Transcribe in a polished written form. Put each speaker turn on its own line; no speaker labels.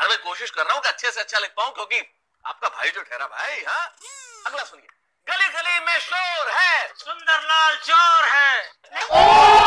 अरे मैं कोशिश कर रहा हूँ कि अच्छे से अच्छा लिख पाऊँ, क्योंकि आपका भाई जो ठहरा भाई। हाँ, अगला सुनिए। गली गली में शोर है, सुंदरलाल चोर है।